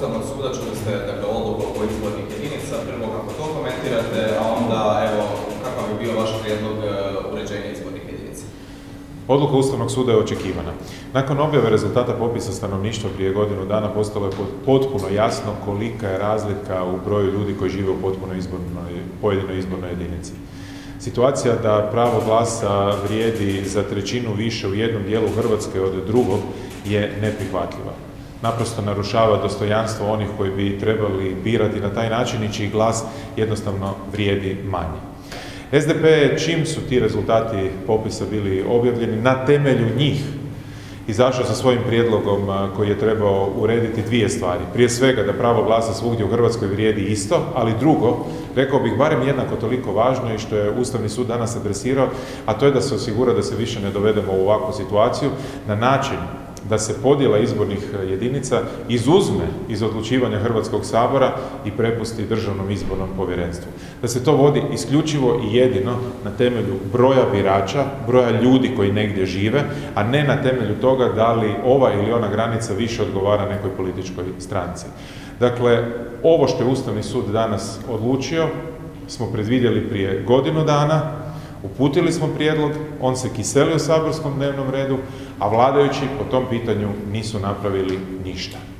Ustavnog suda, čuli ste dakle, odluku oko izbornih jedinica, prvo kako to komentirate, a onda evo kakav bi bio vaš prijedlog uređenja izbornih jedinica? Odluka Ustavnog suda je očekivana. Nakon objave rezultata popisa stanovništva prije godinu dana postalo je potpuno jasno kolika je razlika u broju ljudi koji žive u pojedinoj izbornoj jedinici. Situacija da pravo glasa vrijedi za trećinu više u jednom dijelu Hrvatske od drugog je neprihvatljiva. Naprosto narušava dostojanstvo onih koji bi trebali birati na taj način i čiji glas jednostavno vrijedi manje. SDP je, čim su ti rezultati popisa bili objavljeni, na temelju njih izašao sa svojim prijedlogom koji je trebao urediti dvije stvari. Prije svega da pravo glasa svugdje u Hrvatskoj vrijedi isto, ali drugo, rekao bih barem jednako toliko važno i što je Ustavni sud danas adresirao, a to je da se osigura da se više ne dovedemo u ovakvu situaciju na način da se podjela izbornih jedinica izuzme iz odlučivanja Hrvatskog sabora i prepusti Državnom izbornom povjerenstvu. Da se to vodi isključivo i jedino na temelju broja birača, broja ljudi koji negdje žive, a ne na temelju toga da li ova ili ona granica više odgovara nekoj političkoj stranci. Dakle, ovo što je Ustavni sud danas odlučio smo predvidjeli prije godinu dana, uputili smo prijedlog, on se kiseli u saborskom dnevnom redu, a vladajući po tom pitanju nisu napravili ništa.